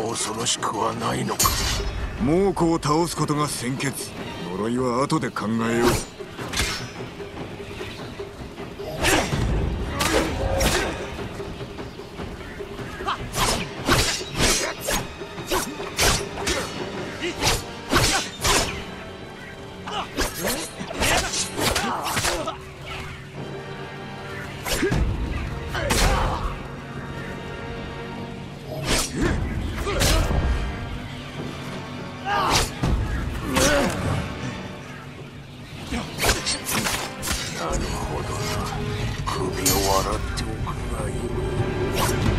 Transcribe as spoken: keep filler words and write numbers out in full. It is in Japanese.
恐ろしくはないのか。 猛虎を倒すことが先決。呪いは後で考えよう。 なるほどな。首を洗っておくがいい。